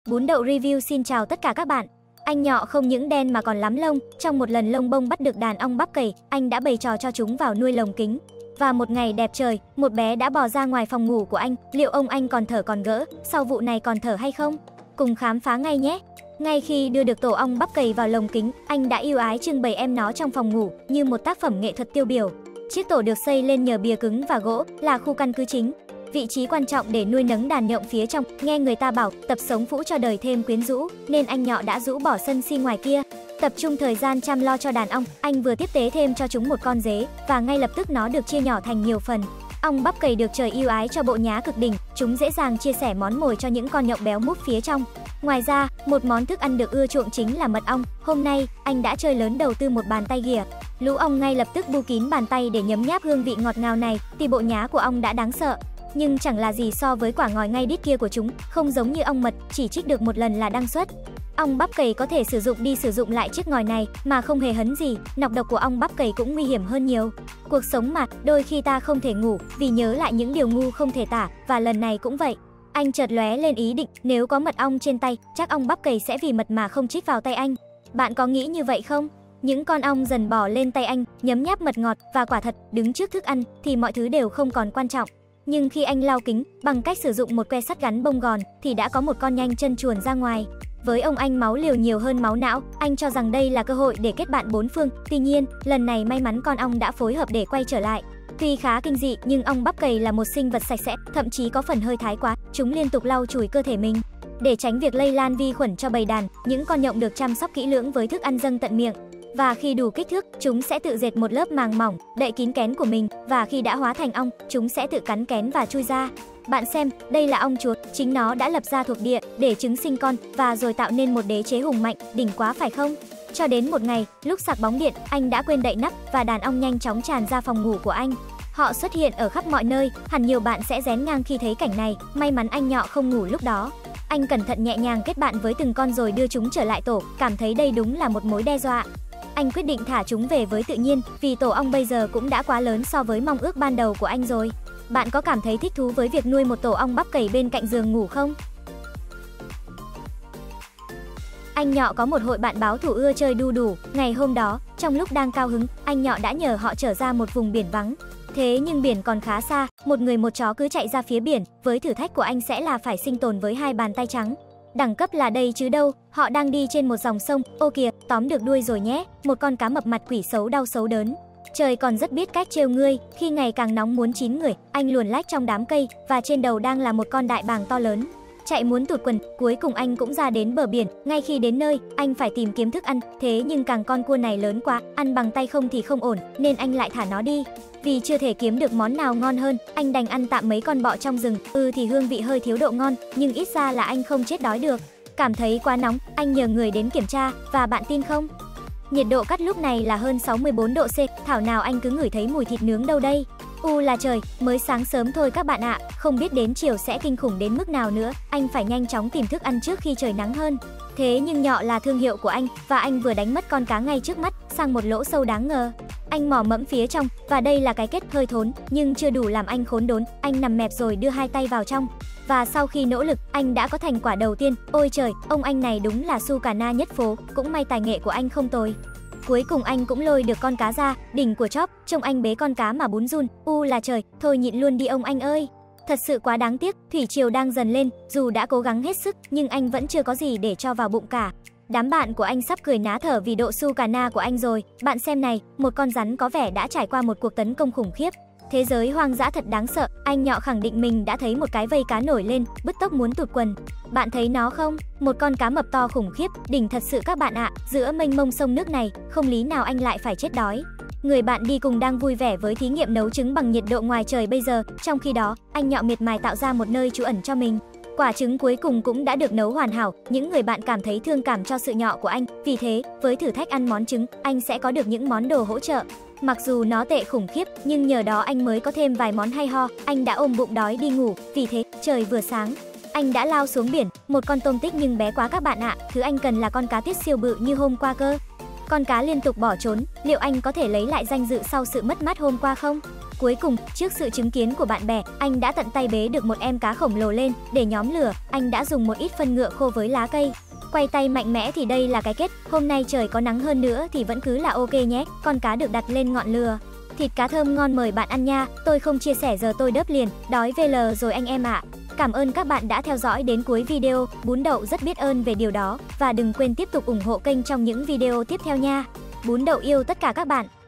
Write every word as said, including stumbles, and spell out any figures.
Bún đậu review xin chào tất cả các bạn. Anh Nhọ không những đen mà còn lắm lông. Trong một lần lông bông bắt được đàn ong bắp cày, anh đã bày trò cho chúng vào nuôi lồng kính. Và một ngày đẹp trời, một bé đã bò ra ngoài phòng ngủ của anh. Liệu ông anh còn thở còn gỡ, sau vụ này còn thở hay không? Cùng khám phá ngay nhé. Ngay khi đưa được tổ ong bắp cày vào lồng kính, anh đã yêu ái trưng bày em nó trong phòng ngủ như một tác phẩm nghệ thuật tiêu biểu. Chiếc tổ được xây lên nhờ bìa cứng và gỗ, là khu căn cứ chính, vị trí quan trọng để nuôi nấng đàn nhộng phía trong. Nghe người ta bảo tập sống phũ cho đời thêm quyến rũ, nên anh Nhọ đã rũ bỏ sân si ngoài kia, tập trung thời gian chăm lo cho đàn ong. Anh vừa tiếp tế thêm cho chúng một con dế, và ngay lập tức nó được chia nhỏ thành nhiều phần. Ong bắp cày được trời yêu ái cho bộ nhá cực đỉnh, chúng dễ dàng chia sẻ món mồi cho những con nhộng béo múp phía trong. Ngoài ra, một món thức ăn được ưa chuộng chính là mật ong. Hôm nay, anh đã chơi lớn đầu tư một bàn tay ghìa. Lũ ong ngay lập tức bu kín bàn tay để nhấm nháp hương vị ngọt ngào này. Thì bộ nhá của ong đã đáng sợ, nhưng chẳng là gì so với quả ngòi ngay đít kia của chúng. Không giống như ong mật, chỉ trích được một lần là đăng xuất. Ong bắp cày có thể sử dụng đi sử dụng lại chiếc ngòi này mà không hề hấn gì. Nọc độc của ong bắp cày cũng nguy hiểm hơn nhiều. Cuộc sống mà, đôi khi ta không thể ngủ vì nhớ lại những điều ngu không thể tả, và lần này cũng vậy. Anh chợt lóe lên ý định, nếu có mật ong trên tay, chắc ong bắp cày sẽ vì mật mà không chích vào tay anh. Bạn có nghĩ như vậy không? Những con ong dần bò lên tay anh, nhấm nháp mật ngọt, và quả thật, đứng trước thức ăn thì mọi thứ đều không còn quan trọng. Nhưng khi anh lau kính bằng cách sử dụng một que sắt gắn bông gòn, thì đã có một con nhanh chân chuồn ra ngoài. Với ông anh máu liều nhiều hơn máu não, anh cho rằng đây là cơ hội để kết bạn bốn phương. Tuy nhiên, lần này may mắn con ong đã phối hợp để quay trở lại. Tuy khá kinh dị, nhưng ong bắp cày là một sinh vật sạch sẽ, thậm chí có phần hơi thái quá. Chúng liên tục lau chùi cơ thể mình để tránh việc lây lan vi khuẩn cho bầy đàn. Những con nhộng được chăm sóc kỹ lưỡng với thức ăn dâng tận miệng. Và khi đủ kích thước, chúng sẽ tự dệt một lớp màng mỏng, đậy kín kén của mình. Và khi đã hóa thành ong, chúng sẽ tự cắn kén và chui ra. Bạn xem, đây là ong chuột, chính nó đã lập ra thuộc địa để trứng sinh con, và rồi tạo nên một đế chế hùng mạnh, đỉnh quá phải không? Cho đến một ngày, lúc sạc bóng điện, anh đã quên đậy nắp, và đàn ong nhanh chóng tràn ra phòng ngủ của anh. Họ xuất hiện ở khắp mọi nơi, hẳn nhiều bạn sẽ rén ngang khi thấy cảnh này. May mắn anh Nhọ không ngủ lúc đó. Anh cẩn thận nhẹ nhàng kết bạn với từng con rồi đưa chúng trở lại tổ, cảm thấy đây đúng là một mối đe dọa. Anh quyết định thả chúng về với tự nhiên, vì tổ ong bây giờ cũng đã quá lớn so với mong ước ban đầu của anh rồi. Bạn có cảm thấy thích thú với việc nuôi một tổ ong bắp cày bên cạnh giường ngủ không? Anh Nhọ có một hội bạn báo thủ ưa chơi đu đủ. Ngày hôm đó, trong lúc đang cao hứng, anh Nhọ đã nhờ họ trở ra một vùng biển vắng. Thế nhưng biển còn khá xa, một người một chó cứ chạy ra phía biển. Với thử thách của anh sẽ là phải sinh tồn với hai bàn tay trắng. Đẳng cấp là đây chứ đâu. Họ đang đi trên một dòng sông. Ô kìa, tóm được đuôi rồi nhé. Một con cá mập mặt quỷ xấu đau xấu đớn. Trời còn rất biết cách trêu ngươi. Khi ngày càng nóng muốn chín người, anh luồn lách trong đám cây, và trên đầu đang là một con đại bàng to lớn. Chạy muốn tụt quần, cuối cùng anh cũng ra đến bờ biển. Ngay khi đến nơi, anh phải tìm kiếm thức ăn. Thế nhưng càng con cua này lớn quá, ăn bằng tay không thì không ổn, nên anh lại thả nó đi. Vì chưa thể kiếm được món nào ngon hơn, anh đành ăn tạm mấy con bọ trong rừng. Ừ thì hương vị hơi thiếu độ ngon, nhưng ít ra là anh không chết đói được. Cảm thấy quá nóng, anh nhờ người đến kiểm tra, và bạn tin không? Nhiệt độ cắt lúc này là hơn sáu mươi bốn độ C, thảo nào anh cứ ngửi thấy mùi thịt nướng đâu đây. U là trời, mới sáng sớm thôi các bạn ạ, không biết đến chiều sẽ kinh khủng đến mức nào nữa. Anh phải nhanh chóng tìm thức ăn trước khi trời nắng hơn. Thế nhưng Nhọ là thương hiệu của anh, và anh vừa đánh mất con cá ngay trước mắt, sang một lỗ sâu đáng ngờ. Anh mò mẫm phía trong, và đây là cái kết hơi thốn, nhưng chưa đủ làm anh khốn đốn. Anh nằm mẹp rồi đưa hai tay vào trong. Và sau khi nỗ lực, anh đã có thành quả đầu tiên. Ôi trời, ông anh này đúng là su cà na nhất phố, cũng may tài nghệ của anh không tồi. Cuối cùng anh cũng lôi được con cá ra, đỉnh của chóp, trông anh bế con cá mà bún run. U là trời, thôi nhịn luôn đi ông anh ơi. Thật sự quá đáng tiếc, thủy triều đang dần lên, dù đã cố gắng hết sức, nhưng anh vẫn chưa có gì để cho vào bụng cả. Đám bạn của anh sắp cười ná thở vì độ su cà na của anh rồi. Bạn xem này, một con rắn có vẻ đã trải qua một cuộc tấn công khủng khiếp. Thế giới hoang dã thật đáng sợ. Anh Nhọ khẳng định mình đã thấy một cái vây cá nổi lên, bứt tốc muốn tụt quần. Bạn thấy nó không? Một con cá mập to khủng khiếp, đỉnh thật sự các bạn ạ. Giữa mênh mông sông nước này, không lý nào anh lại phải chết đói. Người bạn đi cùng đang vui vẻ với thí nghiệm nấu trứng bằng nhiệt độ ngoài trời bây giờ. Trong khi đó, anh Nhọ miệt mài tạo ra một nơi trú ẩn cho mình. Quả trứng cuối cùng cũng đã được nấu hoàn hảo. Những người bạn cảm thấy thương cảm cho sự nhọ của anh. Vì thế, với thử thách ăn món trứng, anh sẽ có được những món đồ hỗ trợ. Mặc dù nó tệ khủng khiếp, nhưng nhờ đó anh mới có thêm vài món hay ho. Anh đã ôm bụng đói đi ngủ. Vì thế, trời vừa sáng, anh đã lao xuống biển. Một con tôm tích nhưng bé quá các bạn ạ. Thứ anh cần là con cá tiết siêu bự như hôm qua cơ. Con cá liên tục bỏ trốn. Liệu anh có thể lấy lại danh dự sau sự mất mát hôm qua không? Cuối cùng, trước sự chứng kiến của bạn bè, anh đã tận tay bế được một em cá khổng lồ lên. Để nhóm lửa, anh đã dùng một ít phân ngựa khô với lá cây. Quay tay mạnh mẽ thì đây là cái kết. Hôm nay trời có nắng hơn nữa thì vẫn cứ là ok nhé. Con cá được đặt lên ngọn lửa. Thịt cá thơm ngon, mời bạn ăn nha. Tôi không chia sẻ giờ tôi đớp liền. Đói vê lờ rồi anh em ạ. Cảm ơn các bạn đã theo dõi đến cuối video. Bún đậu rất biết ơn về điều đó. Và đừng quên tiếp tục ủng hộ kênh trong những video tiếp theo nha. Bún đậu yêu tất cả các bạn.